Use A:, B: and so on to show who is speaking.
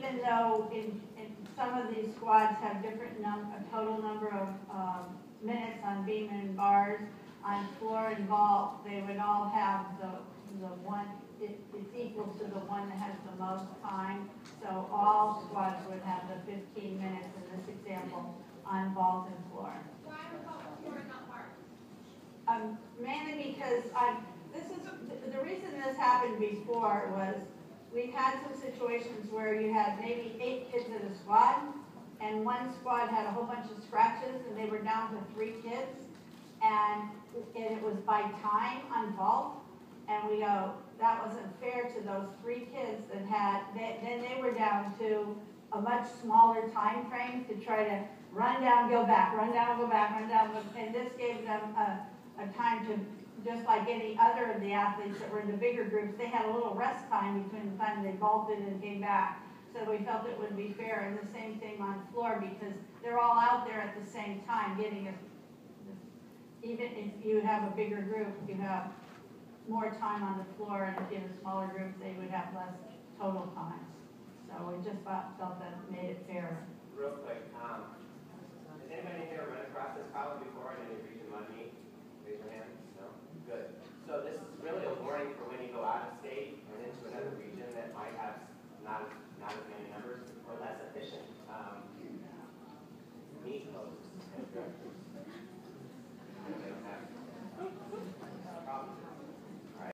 A: even though in some of these squads have different a total number of minutes on beam and bars, on floor and vault, they would all have the one, it's equal to the one that has the most time. So all squads would have the 15 minutes in this example on vault and floor.
B: Why are vault and floor not bars?
A: Mainly because the reason this happened before was we've had some situations where you had maybe 8 kids in a squad, and one squad had a whole bunch of scratches, and they were down to 3 kids, and it was by time on vault, and we go, that wasn't fair to those 3 kids that had, then they were down to a much smaller time frame to try to run down, go back, run down, go back, run down, and this gave them a time to, just like any other of the athletes that were in the bigger groups, they had a little rest time between the time they vaulted and came back. So we felt it would be fair, and the same thing on floor, because they're all out there at the same time getting it. Even if you have a bigger group, you have more time on the floor, and if you have a smaller group, they would have less total time. So we just felt that made it fair.
C: Real quick, has anybody here run across this problem before in any region one meet? Raise your hand. No? Good. So this is really a warning for when you go out of state and into another region that might have not as many numbers or less efficient meet hosts.